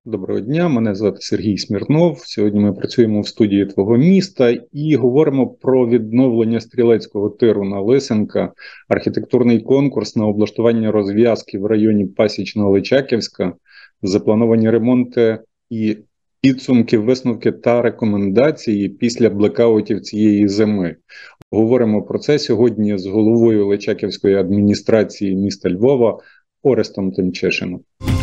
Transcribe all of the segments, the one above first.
Доброго дня, мене звати Сергій Смірнов. Сьогодні ми працюємо в студії «Твого міста» і говоримо про відновлення стрілецького тиру на Лисенка, архітектурний конкурс на облаштування розв'язки в районі Пасічного-Личаківська, заплановані ремонти і підсумки, висновки та рекомендації після блекаутів цієї зими. Говоримо про це сьогодні з головою Личаківської адміністрації міста Львова Орестом Тимчишином.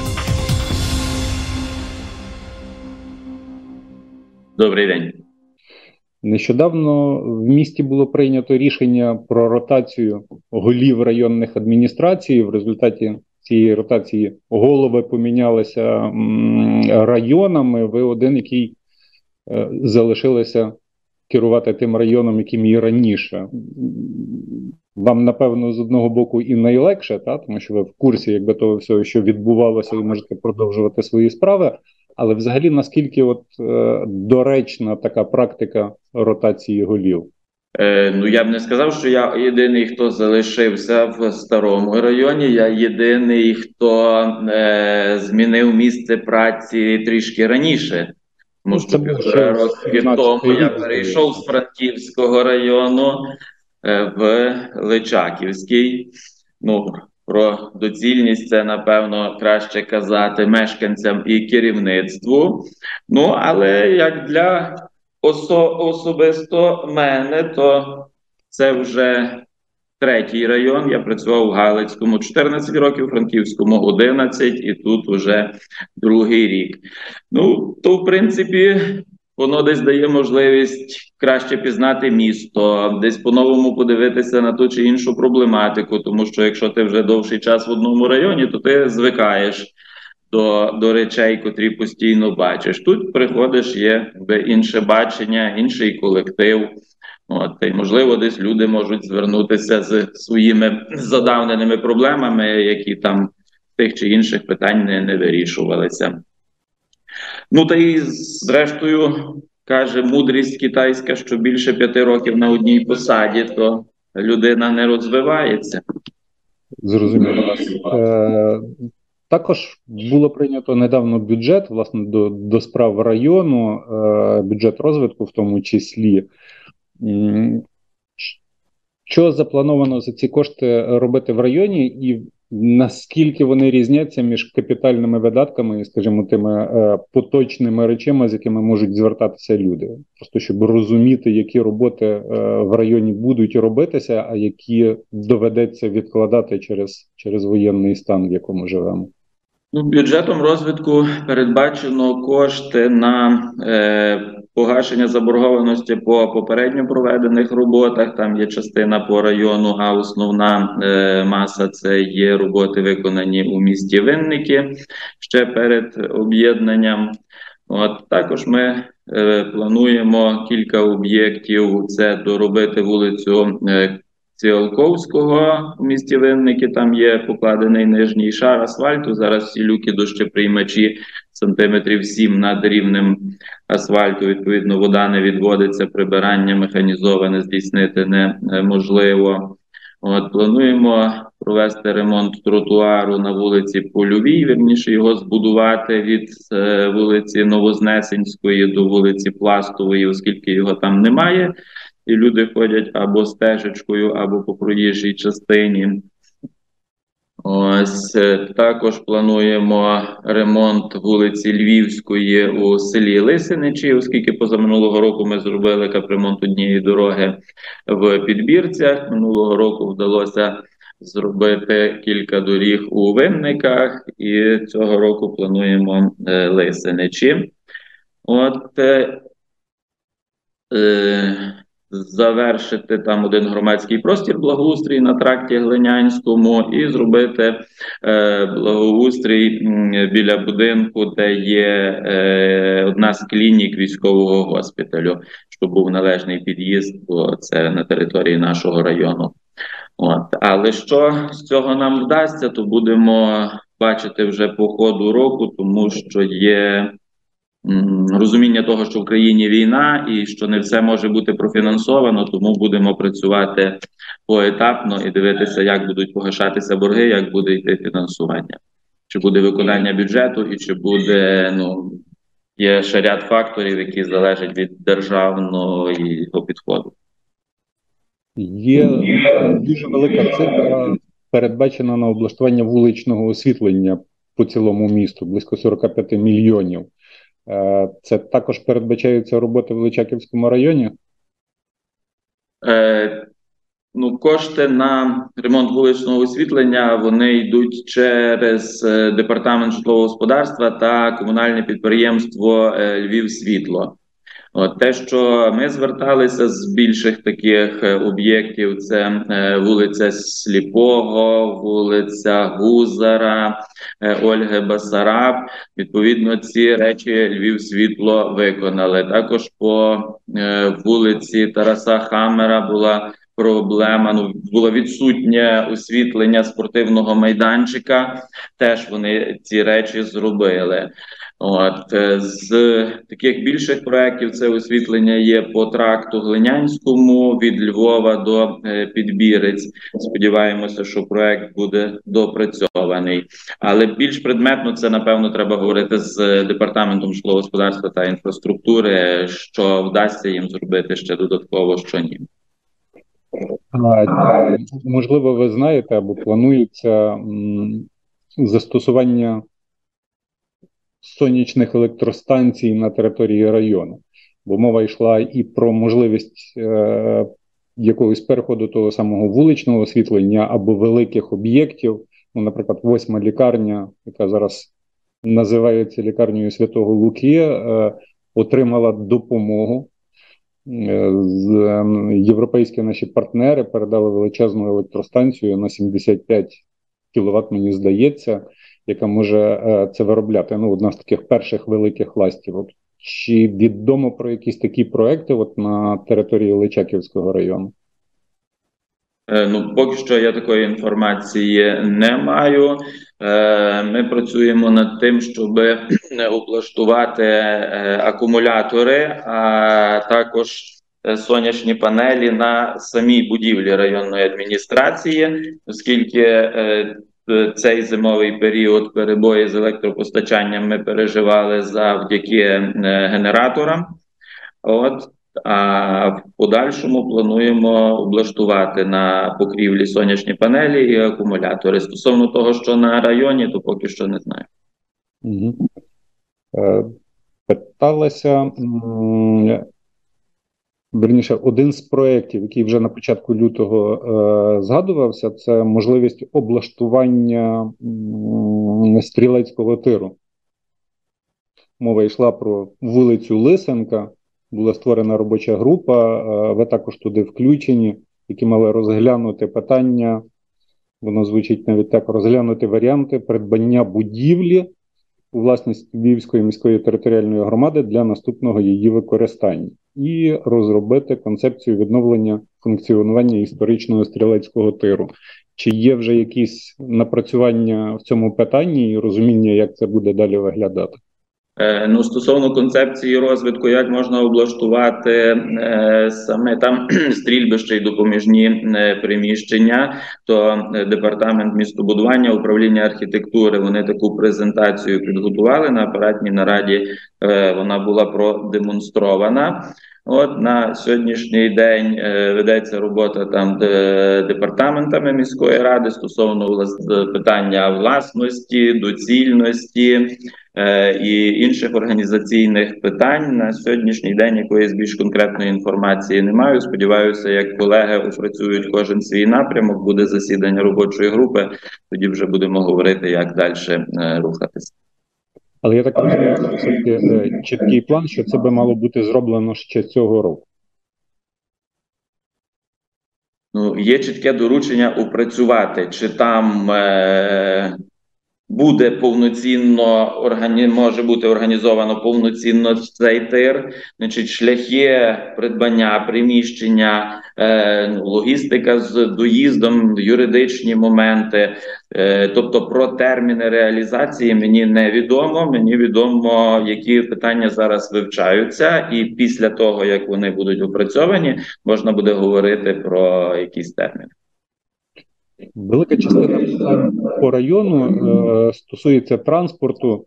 Добрий день. Нещодавно в місті було прийнято рішення про ротацію голів районних адміністрацій. В результаті цієї ротації голови помінялися районами. Ви один, який залишилися керувати тим районом, яким і раніше. Вам, напевно, з одного боку і найлегше, тому що ви в курсі того всього, що відбувалося, і можете продовжувати свої справи. Але взагалі, наскільки доречна така практика ротації голів? Я б не сказав, що я єдиний, хто залишився в старому районі. Я єдиний, хто змінив місце праці трішки раніше. Тому що півтора роки тому я перейшов з Франківського району в Личаківський. Про доцільність це, напевно, краще казати мешканцям і керівництву. Але як для особисто мене, то це вже третій район. Я працював у Галицькому 14 років, у Франківському 11 і тут вже другий рік. То, в принципі, воно десь дає можливість краще пізнати місто, десь по-новому подивитися на ту чи іншу проблематику, тому що якщо ти вже довший час в одному районі, то ти звикаєш до речей, котрі постійно бачиш. Тут приходиш, є інше бачення, інший колектив. І, можливо, десь люди можуть звернутися з своїми задавненими проблемами, які там тих чи інших питань не вирішувалися. Та й зрештою, каже мудрість китайська, що більше 5 років на одній посаді, то людина не розвивається. Зрозуміло. Також було прийнято недавно бюджет, власне, до справ району, бюджет розвитку в тому числі. Що заплановано за ці кошти робити в районі і наскільки вони різняться між капітальними видатками і, скажімо, тими поточними речами, з якими можуть звертатися люди? Просто щоб розуміти, які роботи в районі будуть робитися, а які доведеться відкладати через воєнний стан, в якому живемо. Бюджетом розвитку передбачено кошти на погашення заборгованості по попередньо проведених роботах. Там є частина по району, а основна маса – це є роботи, виконані у місті Винники ще перед об'єднанням. Також ми плануємо кілька об'єктів. Це доробити вулицю Ціолковського в місті Винники, там є покладений нижній шар асфальту, зараз всі люки дощеприймачі сантиметрів 7 над рівнем асфальту, відповідно вода не відводиться, прибирання механізоване здійснити неможливо. Плануємо провести ремонт тротуару на вулиці Польовій, вірніше його збудувати від вулиці Новознесенської до вулиці Пластової, оскільки його там немає. І люди ходять або стежечкою, або по проїжджій частині. Також плануємо ремонт вулиці Львівської у селі Лисиничі, оскільки позаминулого року ми зробили капремонт однієї дороги в Підбірцях. Минулого року вдалося зробити кілька доріг у Винниках, і цього року плануємо Лисиничі. Завершити там один громадський простір благоустрій на тракті Глинянському і зробити благоустрій біля будинку, де є одна з клінік військового госпіталю, щоб був належний під'їзд, бо це на території нашого району. Але що з цього нам вдасться, то будемо бачити вже по ходу року, тому що є розуміння того, що в країні війна і що не все може бути профінансовано, тому будемо працювати поетапно і дивитися, як будуть погашатися борги, як буде йти фінансування. чи буде виконання бюджету, і чи буде, є ще ряд факторів, які залежать від державного його підходу. Є дуже велика цифра, передбачена на облаштування вуличного освітлення по цілому місту, близько 45 мільйонів. Це також передбачаються роботи в Личаківському районі? Кошти на ремонт вуличного освітлення, вони йдуть через департамент житлового господарства та комунальне підприємство «Львівсвітло». Те, що ми зверталися з більших таких об'єктів, це вулиця Сліпого, вулиця Гузара, Ольги Басараб. Відповідно, ці речі Львівсвітло виконали. Також по вулиці Тараса Хамера була проблема, було відсутнє освітлення спортивного майданчика, теж вони ці речі зробили. З таких більших проєктів це освітлення є по тракту Глинянському від Львова до Підбірець. Сподіваємося, що проєкт буде допрацьований. Але більш предметно це, напевно, треба говорити з департаментом житлового господарства та інфраструктури, що вдасться їм зробити ще додатково, що ні. Можливо, ви знаєте або планується застосування сонячних електростанцій на території району, бо мова йшла і про можливість якогось переходу того самого вуличного освітлення або великих об'єктів, наприклад, 8-ма лікарня, яка зараз називається лікарнею Святого Луки, отримала допомогу. Європейські наші партнери передали величезну електростанцію на 75 кВт, мені здається, яка може це виробляти. Одна з таких перших великих ластів. Чи відомо про якісь такі проекти на території Личаківського району? Поки що я такої інформації не маю. Ми працюємо над тим, щоб облаштувати акумулятори, а також сонячні панелі на самій будівлі районної адміністрації, оскільки цей зимовий період перебої з електропостачанням ми переживали завдяки генераторам. А в подальшому плануємо облаштувати на покрівлі сонячні панелі і акумулятори. Стосовно того, що на районі, то поки що не знаю. Питалася, верніше, один з проєктів, який вже на початку лютого згадувався, це можливість облаштування стрілецького тиру. Мова йшла про вулицю Лисенка. Була створена робоча група, ви також туди включені, які мали розглянути питання, воно звучить навіть так, розглянути варіанти придбання будівлі у власність Львівської міської територіальної громади для наступного її використання і розробити концепцію відновлення функціонування історичного стрілецького тиру. Чи є вже якісь напрацювання в цьому питанні і розуміння, як це буде далі виглядати? Стосовно концепції розвитку, як можна облаштувати саме там стрільбище і допоміжні приміщення, то департамент містобудування, управління архітектури, вони таку презентацію підготували на апаратній нараді, вона була продемонстрована. На сьогоднішній день ведеться робота там департаментами міської ради стосовно питання власності, доцільності і інших організаційних питань. На сьогоднішній день якоїсь більш конкретної інформації не маю. Сподіваюся, як колеги опрацюють кожен свій напрямок, буде засідання робочої групи, тоді вже будемо говорити, як далі рухатися. Але я так розумію, що все-таки чіткий план, що це би мало бути зроблено ще цього року. Є чітке доручення опрацювати, чи там буде повноцінно, може бути організовано повноцінно цей тир, шляхи придбання, приміщення, логістика з доїздом, юридичні моменти. Тобто про терміни реалізації мені невідомо. Мені відомо, які питання зараз вивчаються, і після того, як вони будуть опрацьовані, можна буде говорити про якісь терміни. Велика частина питань по району стосується транспорту.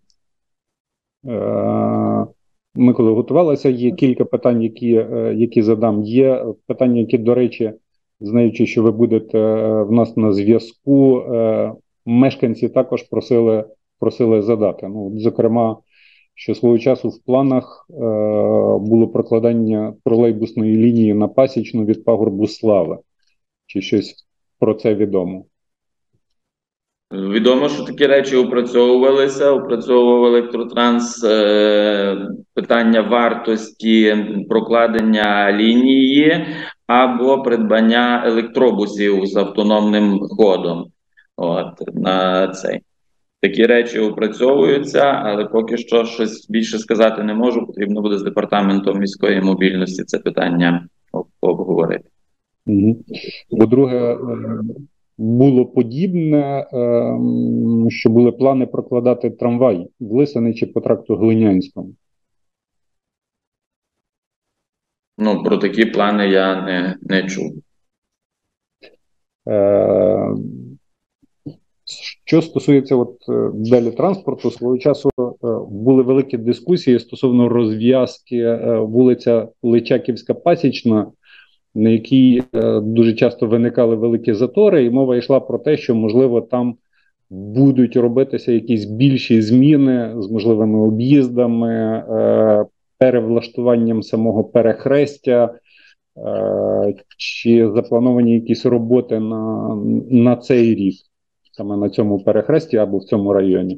Ми коли готувалися, є кілька питань, які задам. Є питання, які, до речі, знаючи, що ви будете в нас на зв'язку, мешканці також просили задати. Ну, зокрема, що свого часу в планах було прокладання тролейбусної лінії на Пасічну від пагорбу Слави. Чи щось про це відомо? Відомо, що такі речі опрацьовував Електротранс питання вартості прокладення лінії або придбання електробусів з автономним ходом. На цей. Такі речі опрацьовуються, але поки що щось більше сказати не можу. Потрібно буде з департаментом міської мобільності це питання обговорити. По-друге, було подібне, що були плани прокладати трамвай в Лисяничі по тракту Глинянському. Ну, про такі плани я не чув. Що стосується далі транспорту, свого часу були великі дискусії стосовно розв'язки вулиця Личаківська-Пасічна, на якій дуже часто виникали великі затори, і мова йшла про те, що, можливо, там будуть робитися якісь більші зміни з можливими об'їздами, перевлаштуванням самого перехрестя, чи заплановані якісь роботи на цей рік, саме на цьому перехресті або в цьому районі?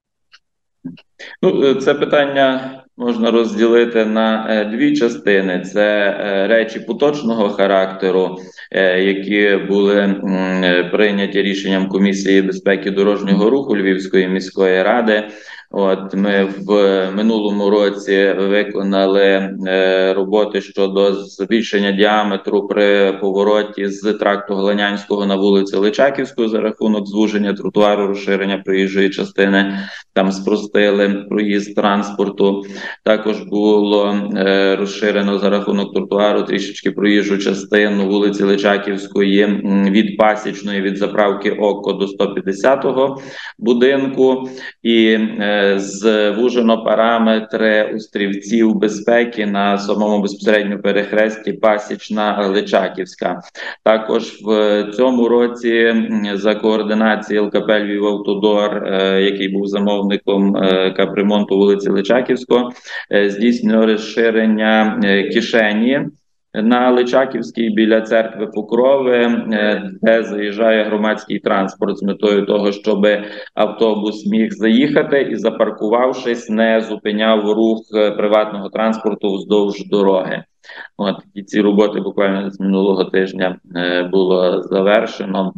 Ну, це питання можна розділити на дві частини. Це речі поточного характеру, які були прийняті рішенням Комісії безпеки дорожнього руху Львівської міської ради. Ми в минулому році виконали роботи щодо збільшення діаметру при повороті з тракту Глинянського на вулицю Личаківську за рахунок звуження тротуару, розширення проїжджої частини. Там спростили проїзд транспорту. Також було розширено за рахунок тротуару трішечки проїжджу частину вулиці Личаківської від Пасічної, від заправки ОККО до 150-го будинку. І звужено параметри острівців безпеки на самому безпосередньо перехресті Пасічна-Личаківська. Також в цьому році за координації ЛКП «Львівавтодор», який був замовником капремонту вулиці Личаківського, здійснено розширення кишені на Личаківській біля церкви Покрови, де заїжджає громадський транспорт з метою того, щоб автобус міг заїхати і, запаркувавшись, не зупиняв рух приватного транспорту вздовж дороги. І ці роботи буквально з минулого тижня було завершено.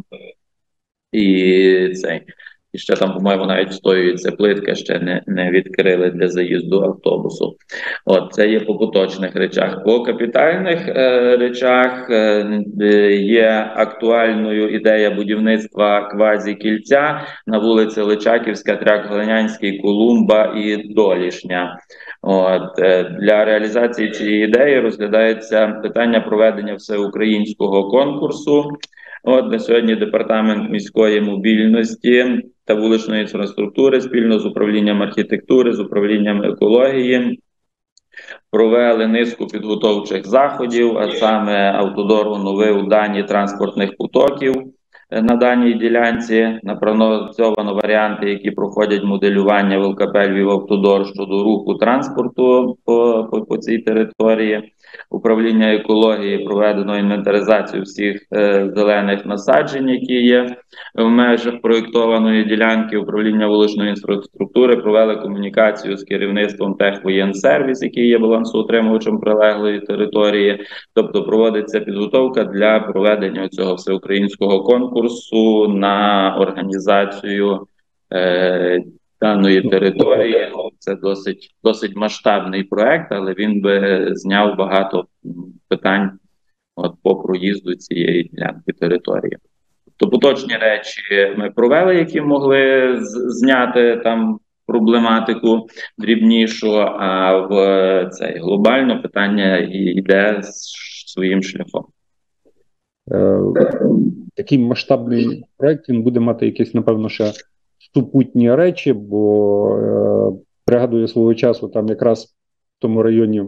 І ще там, по-моєму, навіть стоюється плитка, ще не відкрили для заїзду автобусу. Це є по поточних речах. По капітальних речах є актуальною ідея будівництва квазі-кільця на вулиці Личаківська, Тракт Глинянський, Колумба і Долішня. Для реалізації цієї ідеї розглядається питання проведення всеукраїнського конкурсу. На сьогодні департамент міської мобільності та вуличної інфраструктури спільно з управлінням архітектури, з управлінням екології провели низку підготовчих заходів, а саме Автодор оновив дані транспортних потоків на даній ділянці, напрацьовано варіанти, які проходять моделювання в ЛКП «Львівавтодор» щодо руху транспорту по цій території. Управління екології проведено інвентаризацію всіх зелених насаджень, які є в межах проєктованої ділянки. Управління вуличної інфраструктури провели комунікацію з керівництвом Техвоєнсервіс, який є балансоутримувачем прилеглої території. Тобто проводиться підготовка для проведення цього всеукраїнського конкурсу на організацію даної території. Це досить масштабний проект, але він би зняв багато питань по проїзду цієї ділянки території. Тобто поточні речі ми провели, які могли зняти там проблематику дрібнішу, а глобально питання йде своїм шляхом. Такий масштабний проєкт, він буде мати якісь, напевно, ще супутні речі, бо пригадую свого часу, там якраз в тому районі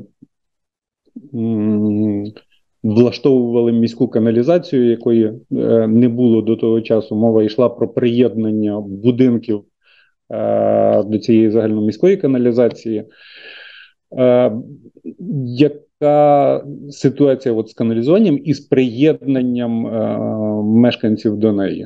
влаштовували міську каналізацію, якої не було до того часу. Мова йшла про приєднання будинків до цієї загальноміської каналізації. Яка ситуація от з каналізуванням і з приєднанням мешканців до неї?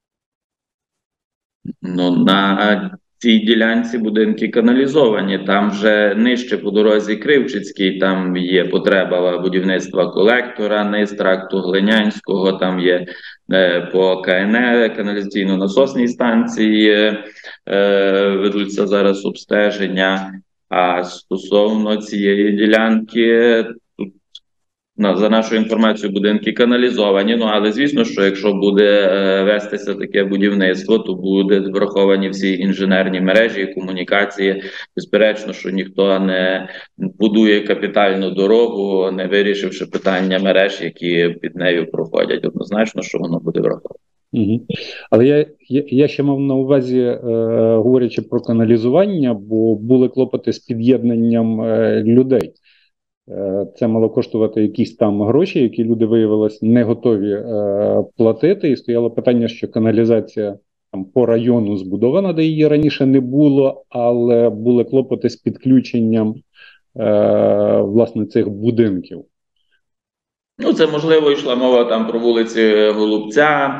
Ну, на цій ділянці будинки каналізовані. Там вже нижче по дорозі Кривчицькій, там є потреба будівництва колектора, низ тракту Глинянського, там є по КНЕ, каналізаційно-насосній станції, ведуться зараз обстеження. А стосовно цієї ділянки, тут, за нашою інформацією, будинки каналізовані. Ну, але звісно, що якщо буде вестися таке будівництво, то будуть враховані всі інженерні мережі і комунікації. Безперечно, що ніхто не будує капітальну дорогу, не вирішивши питання мереж, які під нею проходять. Однозначно, що воно буде враховано. Угу. Але я ще мав на увазі, говорячи про каналізування, бо були клопоти з під'єднанням людей. Це мало коштувати якісь там гроші, які люди виявилися не готові платити. І стояло питання, що каналізація там по району збудована, де її раніше не було, але були клопоти з підключенням власне цих будинків. Ну, це, можливо, йшла мова там про вулиці Голубця,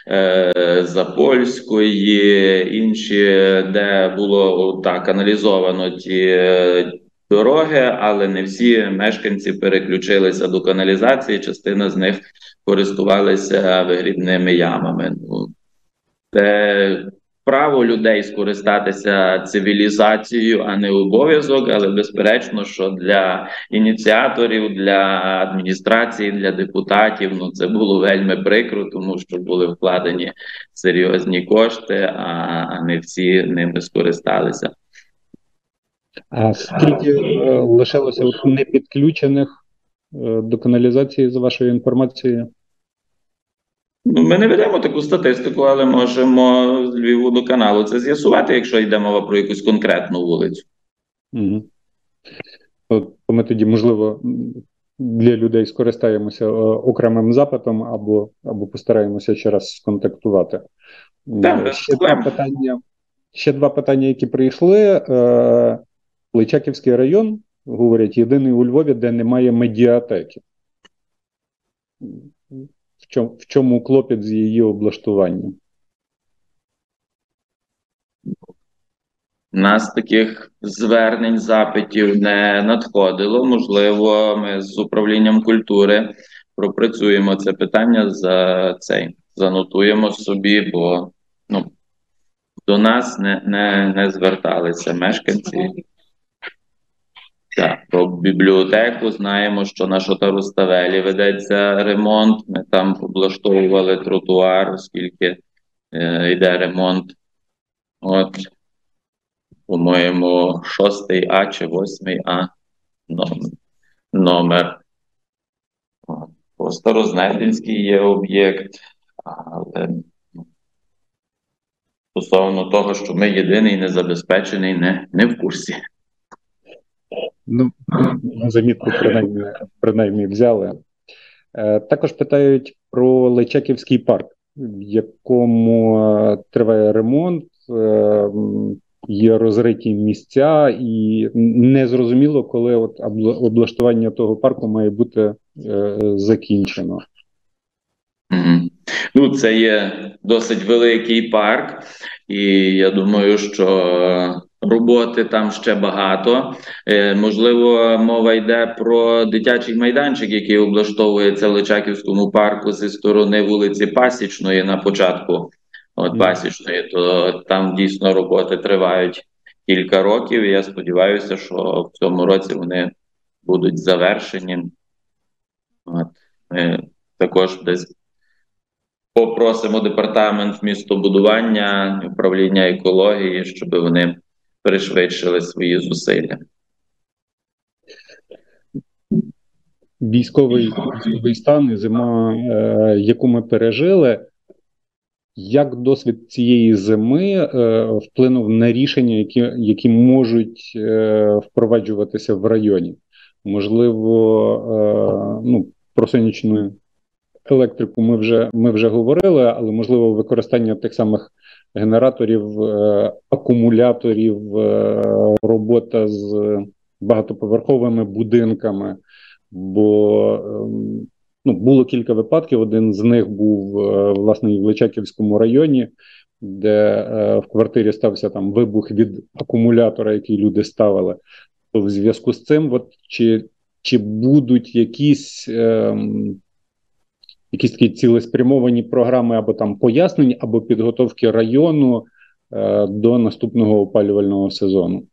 Запольської, інші, де було так каналізовано ті дороги, але не всі мешканці переключилися до каналізації, частина з них користувалися вигрібними ямами. Ну, це право людей скористатися цивілізацією, а не обов'язок, але безперечно, що для ініціаторів, для адміністрації, для депутатів, ну це було вельми прикро, тому що були вкладені серйозні кошти, а не всі ними скористалися. А скільки лишилося непідключених до каналізації, за вашою інформацією? Ну, ми не ведемо таку статистику, але можемо з Львівводоканалу це з'ясувати, якщо йде мова про якусь конкретну вулицю. Угу. То ми тоді, можливо, для людей скористаємося окремим запитом або постараємося ще раз сконтактувати. Так, ще два питання, які прийшли. Личаківський район, говорять, єдиний у Львові, де немає медіатеки. В чому клопіт з її облаштуванням? У нас таких звернень, запитів не надходило. Можливо, ми з управлінням культури пропрацюємо це питання, занотуємо собі, бо до нас не зверталися мешканці. Так, про бібліотеку знаємо, що на Шотаруставелі ведеться ремонт. Ми там облаштовували тротуар, оскільки йде ремонт. От, по-моєму, 6А чи 8А номер. По Старознетинській є об'єкт, але стосовно того, що ми єдиний незабезпечений, не в курсі. Ну, замітку принаймні взяли. Також питають про Личаківський парк, в якому триває ремонт, є розриті місця, і незрозуміло, коли от облаштування того парку має бути закінчено. Ну, це є досить великий парк, і я думаю, що роботи там ще багато. Можливо, мова йде про дитячий майданчик, який облаштовується в Личаківському парку зі сторони вулиці Пасічної на початку Пасічної, то там дійсно роботи тривають кілька років, і я сподіваюся, що в цьому році вони будуть завершені. От. Ми також десь попросимо департамент містобудування, управління екології, щоб вони пришвидшили свої зусилля. військовий стан і зима, яку ми пережили. Як досвід цієї зими вплинув на рішення, які можуть впроваджуватися в районі? Можливо, про сонячну електрику ми вже говорили, але можливо використання тих самих генераторів, акумуляторів, робота з багатоповерховими будинками, бо було кілька випадків. Один з них був, власне, в Личаківському районі, де в квартирі стався там вибух від акумулятора, який люди ставили. То в зв'язку з цим, чи будуть якісь такі цілеспрямовані програми або там пояснень, або підготовки району до наступного опалювального сезону?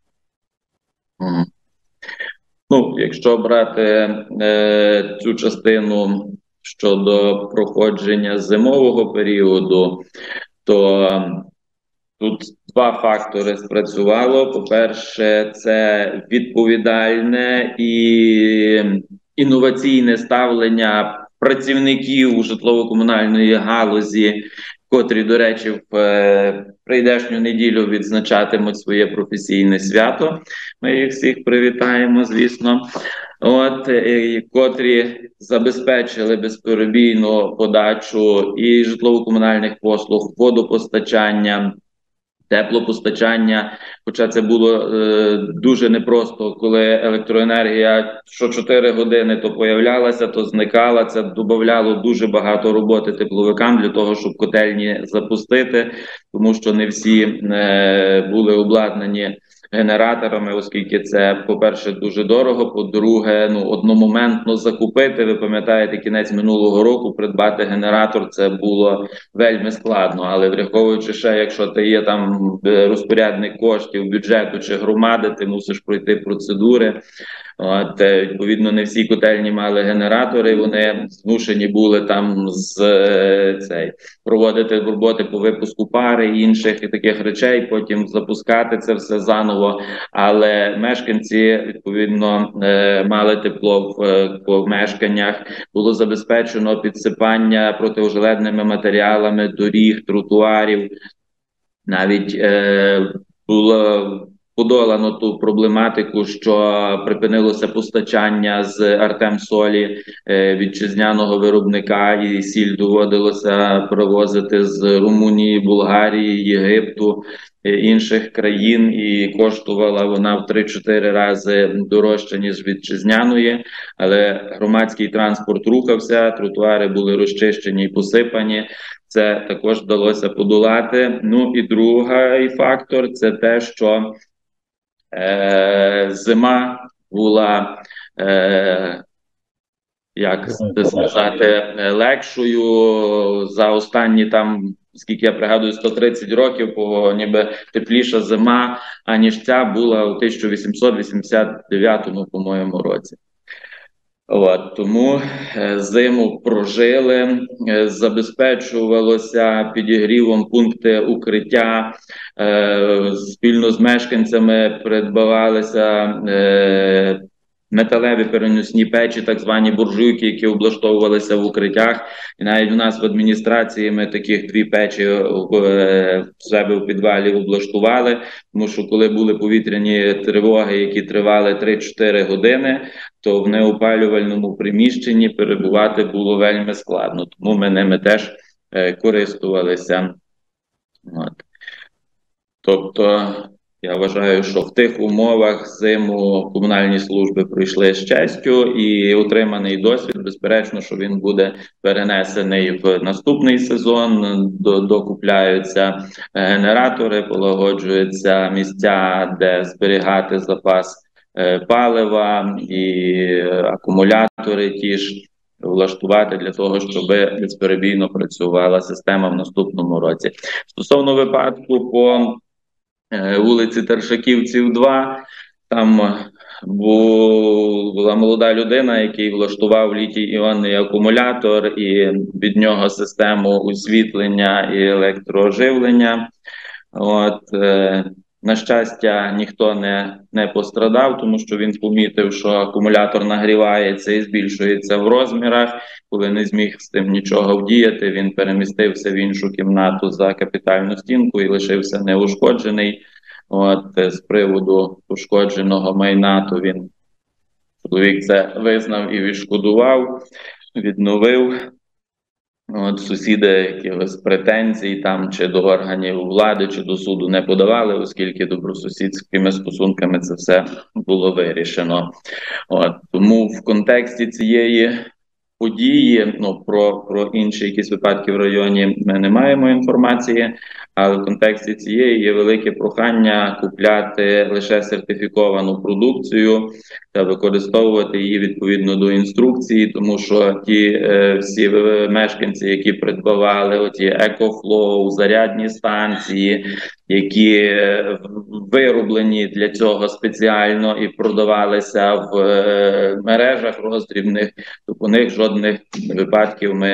Якщо брати цю частину щодо проходження зимового періоду, то тут два фактори спрацювало. По-перше, це відповідальне і інноваційне ставлення працівників житлово-комунальної галузі, котрі, до речі, в прийдешню неділю відзначатимуть своє професійне свято. Ми їх всіх привітаємо, звісно. Котрі забезпечили безперебійну подачу і житлово-комунальних послуг, водопостачання, теплопостачання, хоча це було дуже непросто, коли електроенергія що 4 години то появлялася, то зникала. Це додавало дуже багато роботи тепловикам для того, щоб котельні запустити, тому що не всі були обладнані генераторами, оскільки це, по-перше, дуже дорого, по-друге, одномоментно закупити. Ви пам'ятаєте, кінець минулого року придбати генератор – це було вельми складно, але враховуючи ще, якщо ти є там розпорядник коштів бюджету чи громади, ти мусиш пройти процедури. Відповідно, не всі котельні мали генератори, вони змушені були там проводити роботи по випуску пари і інших таких речей, потім запускати це все заново. Але мешканці, відповідно, мали тепло в помешканнях, було забезпечено підсипання протиожеледними матеріалами доріг, тротуарів, навіть було подолано ту проблематику, що припинилося постачання з Артемсолі вітчизняного виробника, і сіль доводилося привозити з Румунії, Болгарії, Єгипту, інших країн, і коштувала вона в 3-4 рази дорожче, ніж вітчизняної, але громадський транспорт рухався, тротуари були розчищені і посипані. Це також вдалося подолати. І другий фактор – це те, що зима була, як сказати, легшою. За останні там, скільки я пригадую, 130 років, бо ніби тепліша зима, аніж ця була у 1889, по-моєму, році. Тому зиму прожили, забезпечувалося підігрівом пункти укриття, спільно з мешканцями придбавалися металеві переносні печі, так звані буржуйки, які облаштовувалися в укриттях. І навіть у нас в адміністрації ми таких 2 печі в себе в підвалі облаштували, тому що коли були повітряні тривоги, які тривали 3-4 години, то в неопалювальному приміщенні перебувати було вельми складно. Тому ми ними теж користувалися. Тобто, я вважаю, що в тих умовах зиму комунальні служби пройшли з честю, і отриманий досвід, безперечно, що він буде перенесений в наступний сезон. Докупляються генератори, полагоджуються місця, де зберігати запас палива, і акумулятори ті ж влаштувати для того, щоб безперебійно працювала система в наступному році. Стосовно випадку по вулиці Тершаківців, 2, там була молода людина, який влаштував літій-іонний акумулятор і від нього систему освітлення і електрооживлення. На щастя, ніхто не пострадав, тому що він помітив, що акумулятор нагрівається і збільшується в розмірах. Коли не зміг з тим нічого вдіяти, він перемістився в іншу кімнату за капітальну стінку і лишився неушкоджений. От з приводу пошкодженого майна, то чоловік це визнав і відшкодував, відновив. От сусіди якихось претензій там чи до органів влади, чи до суду не подавали, оскільки добросусідськими стосунками це все було вирішено. От тому в контексті цієї події, про інші якісь випадки в районі ми не маємо інформації, але в контексті цієї є велике прохання купляти лише сертифіковану продукцію та використовувати її відповідно до інструкції, тому що ті всі мешканці, які придбавали оті екофлоу, зарядні станції, які вироблені для цього спеціально і продавалися в мережах роздрібних, то по них жодних випадків ми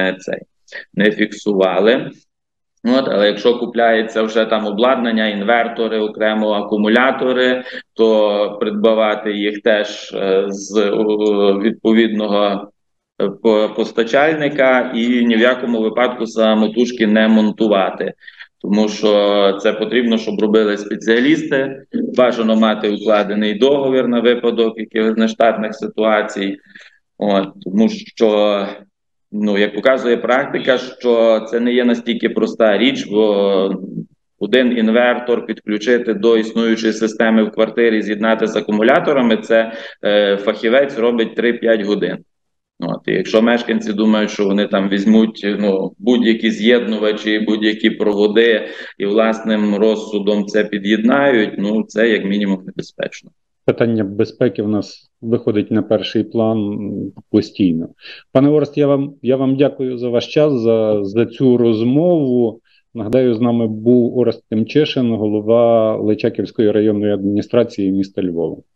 не фіксували. От, але якщо купляється вже там обладнання, інвертори, окремо акумулятори, то придбавати їх теж з відповідного постачальника і ні в якому випадку самотужки не монтувати. Тому що це потрібно, щоб робили спеціалісти, бажано мати укладений договір на випадок якихось нештатних ситуацій. От, тому що, як показує практика, що це не є настільки проста річ, бо один інвертор підключити до існуючої системи в квартирі, з'єднати з акумуляторами, це фахівець робить 3-5 годин. От, і якщо мешканці думають, що вони там візьмуть будь-які з'єднувачі, будь-які проводи і власним розсудом це під'єднають, це як мінімум небезпечно. Питання безпеки в нас виходить на перший план постійно. Пане Орест, я вам дякую за ваш час, за цю розмову. Нагадаю, з нами був Орест Тимчишин, голова Личаківської районної адміністрації міста Львова.